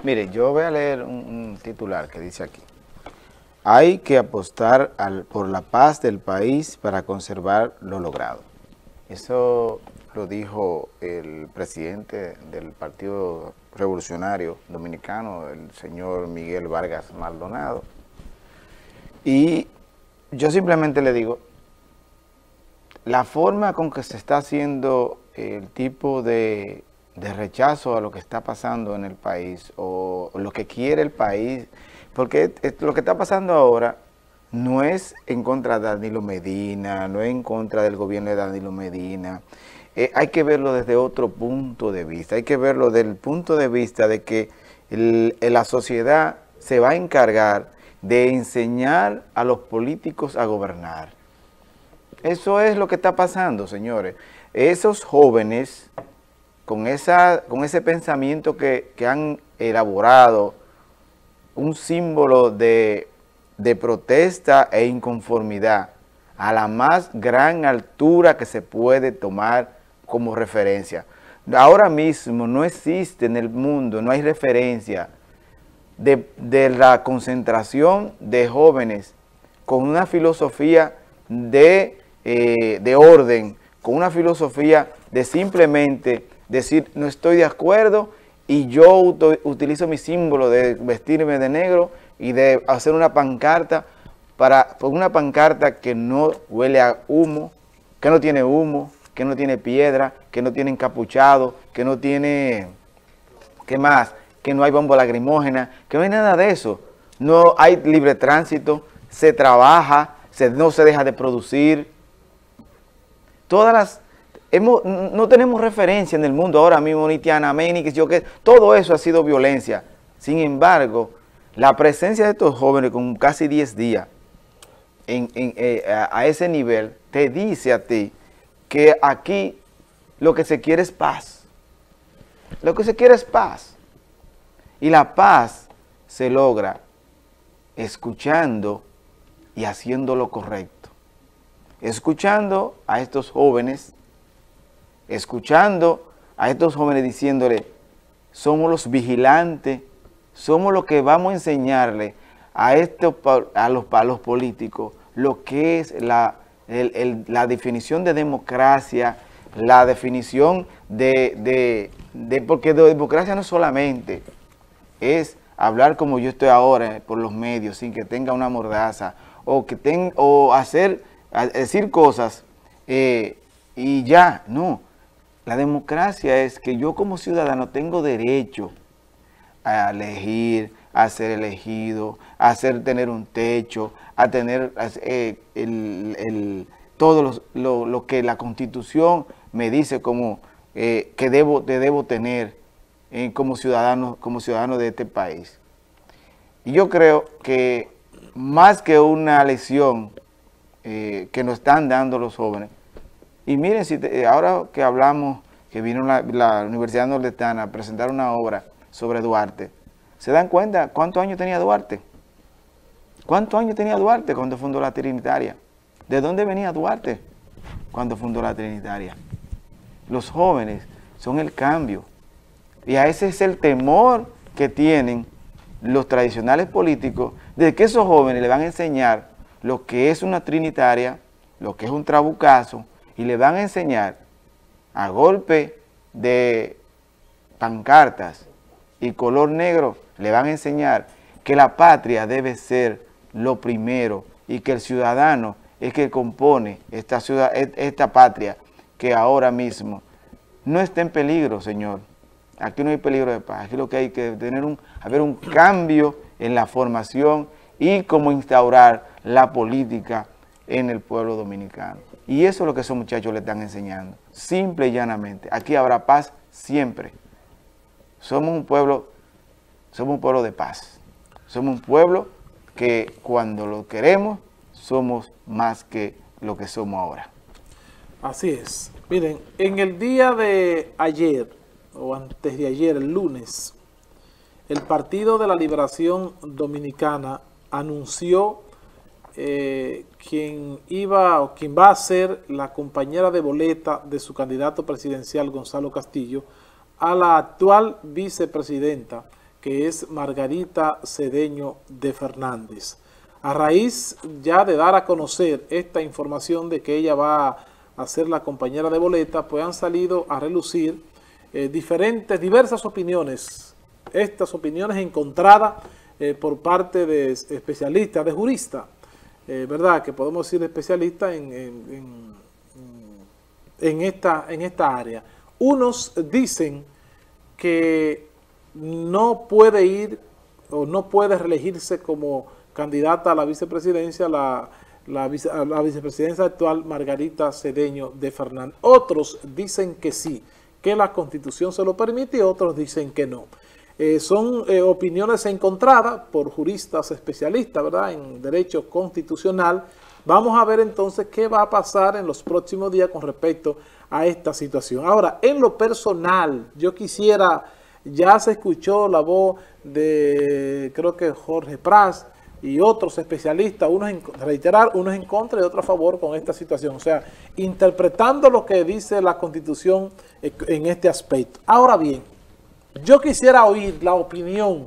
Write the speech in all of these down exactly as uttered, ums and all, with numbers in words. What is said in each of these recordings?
Mire, yo voy a leer un, un titular que dice aquí. Hay que apostar al, por la paz del país para conservar lo logrado. Eso lo dijo el presidente del Partido Revolucionario Dominicano, el señor Miguel Vargas Maldonado. Y yo simplemente le digo, la forma con que se está haciendo el tipo de, de rechazo a lo que está pasando en el país o, o lo que quiere el país, porque lo que está pasando ahora no es en contra de Danilo Medina, no es en contra del gobierno de Danilo Medina. Eh, hay que verlo desde otro punto de vista, hay que verlo desde el punto de vista de que el, la sociedad se va a encargar de enseñar a los políticos a gobernar. Eso es lo que está pasando, señores. Esos jóvenes, con, esa, con ese pensamiento que, que han elaborado, un símbolo de, de protesta e inconformidad a la más gran altura que se puede tomar como referencia. Ahora mismo no existe en el mundo, no hay referencia de, de la concentración de jóvenes con una filosofía de, eh, de orden, con una filosofía de simplemente decir no estoy de acuerdo y yo utilizo mi símbolo de vestirme de negro y de hacer una pancarta, para una pancarta que no huele a humo, que no tiene humo, que no tiene piedra, que no tiene encapuchado, que no tiene, ¿qué más? Que no hay bomba lacrimógena, que no hay nada de eso. No hay libre tránsito, se trabaja, se, no se deja de producir. Todas las... Hemos, no tenemos referencia en el mundo ahora mismo, ni Tiananmen, ni que yo que todo eso ha sido violencia. Sin embargo, la presencia de estos jóvenes con casi diez días en, en, eh, a, a ese nivel te dice a ti que aquí lo que se quiere es paz. Lo que se quiere es paz. Y la paz se logra escuchando y haciendo lo correcto. Escuchando a estos jóvenes, escuchando a estos jóvenes diciéndole, somos los vigilantes, somos los que vamos a enseñarle a, estos, a, los, a los políticos lo que es la, el, el, la definición de democracia, la definición de, de, de, porque de democracia no solamente es hablar como yo estoy ahora por los medios sin que tenga una mordaza o, que ten, o hacer, decir cosas eh, y ya, no. La democracia es que yo como ciudadano tengo derecho a elegir, a ser elegido, a hacer, tener un techo, a tener eh, el, el, todo los, lo, lo que la Constitución me dice como eh, que debo, que debo tener eh, como, ciudadano, como ciudadano de este país. Y yo creo que más que una lección eh, que nos están dando los jóvenes, y miren, si te, ahora que hablamos, que vino la, la Universidad Nordestana a presentar una obra sobre Duarte, ¿se dan cuenta cuántos años tenía Duarte? ¿Cuántos años tenía Duarte cuando fundó la Trinitaria? ¿De dónde venía Duarte cuando fundó la Trinitaria? Los jóvenes son el cambio. Y a ese es el temor que tienen los tradicionales políticos, de que esos jóvenes le van a enseñar lo que es una Trinitaria, lo que es un trabucazo, y le van a enseñar a golpe de pancartas y color negro, le van a enseñar que la patria debe ser lo primero y que el ciudadano es que compone esta, ciudad, esta patria que ahora mismo no está en peligro, señor. Aquí no hay peligro de paz, aquí lo que hay que tener un, haber un cambio en la formación y cómo instaurar la política en el pueblo dominicano. Y eso es lo que esos muchachos le están enseñando, simple y llanamente. Aquí habrá paz siempre. Somos un pueblo, somos un pueblo de paz. Somos un pueblo que cuando lo queremos, somos más que lo que somos ahora. Así es. Miren, en el día de ayer, o antes de ayer, el lunes, el Partido de la Liberación Dominicana anunció eh, quien iba o quien va a ser la compañera de boleta de su candidato presidencial Gonzalo Castillo a la actual vicepresidenta, que es Margarita Cedeño de Fernández. A raíz ya de dar a conocer esta información de que ella va a ser la compañera de boleta, pues han salido a relucir eh, diferentes, diversas opiniones, estas opiniones encontradas eh, por parte de especialistas, de juristas, eh, ¿verdad? Que podemos decir especialistas en, en, en, en, esta, en esta área. Unos dicen que no puede ir o no puede reelegirse como candidata a la vicepresidencia, la, la, vice, la vicepresidencia actual Margarita Cedeño de Fernández. Otros dicen que sí, que la Constitución se lo permite, y otros dicen que no. Eh, son eh, opiniones encontradas por juristas especialistas, ¿verdad?, en derecho constitucional. Vamos a ver entonces qué va a pasar en los próximos días con respecto a esta situación. Ahora, en lo personal, yo quisiera, ya se escuchó la voz de, creo que Jorge Pras y otros especialistas, unos en, reiterar, unos en contra y otros a favor con esta situación. O sea, interpretando lo que dice la Constitución en este aspecto. Ahora bien, yo quisiera oír la opinión,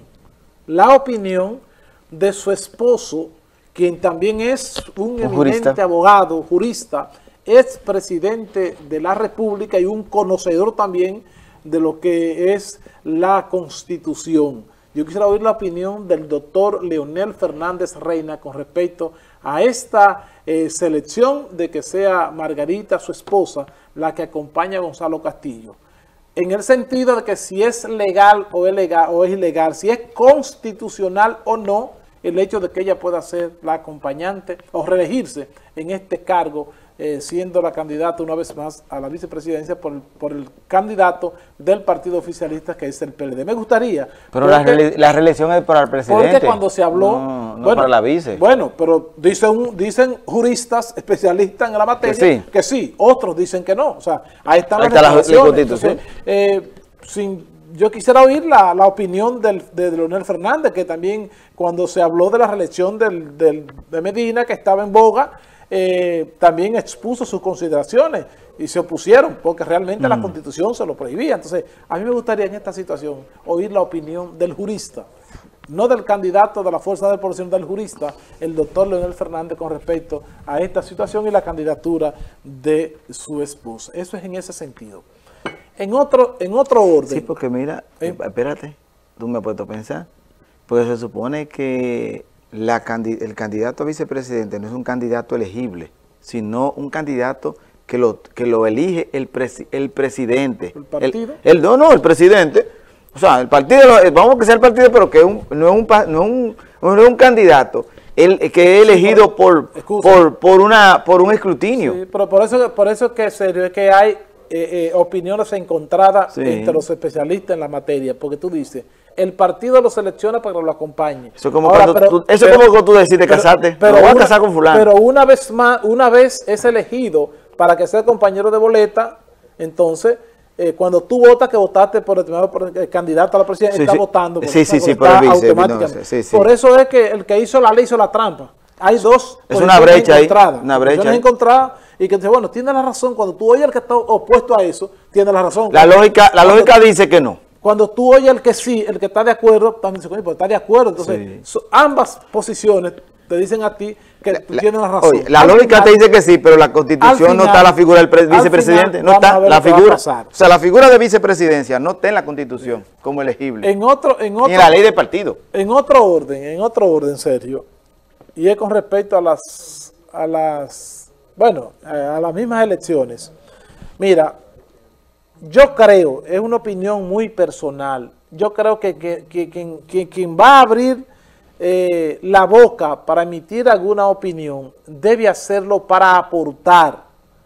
la opinión de su esposo, quien también es un, un eminente jurista. abogado, jurista, ex presidente de la República y un conocedor también de lo que es la Constitución. Yo quisiera oír la opinión del doctor Leonel Fernández Reina con respecto a esta eh, selección de que sea Margarita, su esposa, la que acompaña a Gonzalo Castillo. En el sentido de que si es legal o es, legal, o es ilegal, si es constitucional o no, el hecho de que ella pueda ser la acompañante o reelegirse en este cargo, eh, siendo la candidata una vez más a la vicepresidencia por el, por el candidato del partido oficialista, que es el P L D. Me gustaría... Pero porque, la, re, la reelección es para el presidente. Porque cuando se habló... No, no bueno, para la vice. Bueno, pero dicen, dicen juristas especialistas en la materia que sí. que sí, otros dicen que no. O sea, ahí están ahí las está la, la Constitución. Entonces, eh, sin... Yo quisiera oír la, la opinión del, de Leonel Fernández, que también cuando se habló de la reelección del, del, de Medina, que estaba en boga, eh, también expuso sus consideraciones y se opusieron, porque realmente mm. la Constitución se lo prohibía. Entonces, a mí me gustaría en esta situación oír la opinión del jurista, no del candidato de la Fuerza de Población, del jurista, el doctor Leonel Fernández, con respecto a esta situación y la candidatura de su esposa. Eso es en ese sentido. En otro, en otro orden. Sí, porque mira, ¿Eh? espérate, tú me has puesto a pensar, porque se supone que la candid el candidato a vicepresidente no es un candidato elegible, sino un candidato que lo, que lo elige el, presi el presidente. ¿El partido? El, el, no, no, el presidente. O sea, el partido, vamos a que sea el partido, pero que un, no, es un, no, es un, no es un candidato el, que es elegido sí, por, por, por, una, por un escrutinio. Sí, pero por eso, por eso que, se, que hay... Eh, eh, opiniones encontradas sí. entre los especialistas en la materia, porque tú dices, el partido lo selecciona para que lo acompañe. Eso es como Ahora, cuando pero, tú, eso pero, como tú decides pero, casarte, pero no vas una, a casar con fulano. Pero una vez más, una vez es elegido para que sea compañero de boleta, entonces, eh, cuando tú votas, que votaste por el, por el candidato a la presidencia, sí, está sí. votando. Sí, sí, sí, por el vice, automáticamente. No, sí, sí. Por eso es que el que hizo la ley hizo la trampa. Hay dos es una brecha ahí, una brecha encontradas y que dice, bueno, tiene la razón, cuando tú oyes el que está opuesto a eso, tiene la razón. La lógica, la lógica tú, dice que no. Cuando tú oyes el que sí, el que está de acuerdo, también dice, coño, pues está de acuerdo. Entonces, sí. so, ambas posiciones te dicen a ti que tú la, tienes la razón. Oye, la al lógica final, te dice que sí, pero la Constitución final, no está la figura del pre, vicepresidente, final, no está la figura, o sea, la figura de vicepresidencia no está en la Constitución sí. como elegible. En otro, en otro, ni en la ley de partido. En otro orden, en otro orden, Sergio, y es con respecto a las, a las, bueno, a las mismas elecciones. Mira, yo creo, es una opinión muy personal, yo creo que, que, que, que, que quien va a abrir eh, la boca para emitir alguna opinión debe hacerlo para aportar,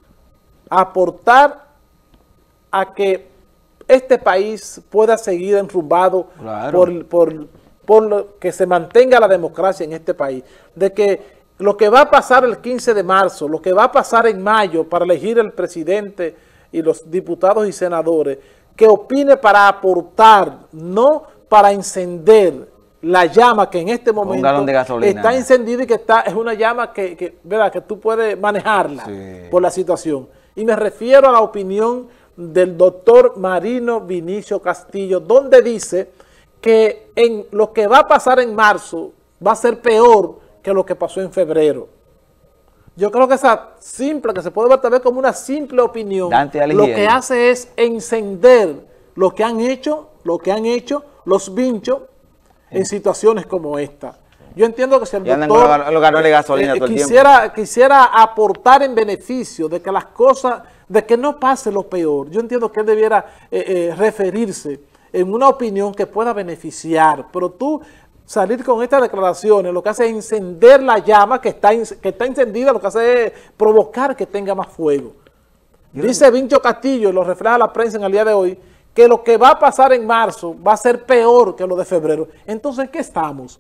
aportar a que este país pueda seguir enrumbado claro. por, por, por lo que se mantenga la democracia en este país, de que lo que va a pasar el quince de marzo, lo que va a pasar en mayo para elegir el presidente y los diputados y senadores, que opine para aportar, no para encender la llama que en este momento está encendida y que está, es una llama que, que, ¿verdad? que tú puedes manejarla sí. por la situación. Y me refiero a la opinión del doctor Marino Vinicio Castillo, donde dice que en lo que va a pasar en marzo va a ser peor que lo que pasó en febrero. Yo creo que esa simple, que se puede ver tal vez como una simple opinión, lo que hace es encender lo que han hecho, lo que han hecho los vinchos en situaciones como esta. Yo entiendo que si el doctor lo ganó de gasolina eh, todo el quisiera, tiempo. quisiera aportar en beneficio de que las cosas, de que no pase lo peor, yo entiendo que él debiera eh, eh, referirse en una opinión que pueda beneficiar, pero tú salir con estas declaraciones lo que hace es encender la llama que está, que está encendida, lo que hace es provocar que tenga más fuego. Dice Vincho Castillo, y lo refleja la prensa en el día de hoy, que lo que va a pasar en marzo va a ser peor que lo de febrero. Entonces, ¿qué estamos?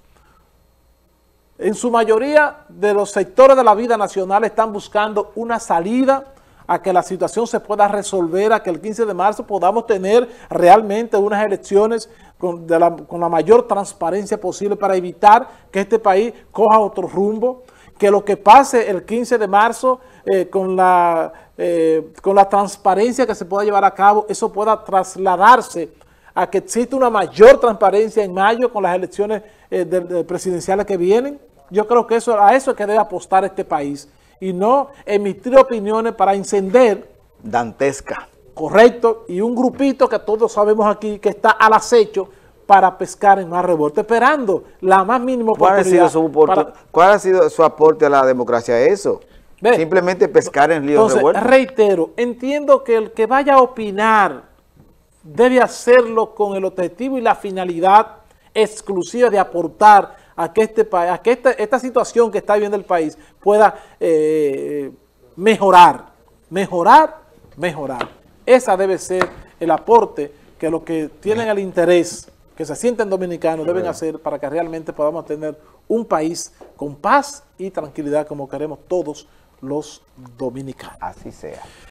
En su mayoría de los sectores de la vida nacional están buscando una salida a que la situación se pueda resolver, a que el quince de marzo podamos tener realmente unas elecciones con, de la, con la mayor transparencia posible para evitar que este país coja otro rumbo, que lo que pase el quince de marzo eh, con, la, eh, con la transparencia que se pueda llevar a cabo, eso pueda trasladarse a que existe una mayor transparencia en mayo con las elecciones eh, de, de presidenciales que vienen. Yo creo que eso, a eso es que debe apostar este país y no emitir opiniones para encender. Dantesca. Correcto, y un grupito que todos sabemos aquí que está al acecho para pescar en más revuelta, esperando la más mínima oportunidad. ¿Cuál ha sido su, para... ¿Cuál ha sido su aporte a la democracia? Eso. ¿Ve? Simplemente pescar en líos revueltos. Reitero, entiendo que el que vaya a opinar debe hacerlo con el objetivo y la finalidad exclusiva de aportar a que, este, a que esta, esta situación que está viviendo el país pueda eh, mejorar, mejorar, mejorar. Esa debe ser el aporte que los que tienen el interés, que se sienten dominicanos, deben hacer para que realmente podamos tener un país con paz y tranquilidad como queremos todos los dominicanos. Así sea.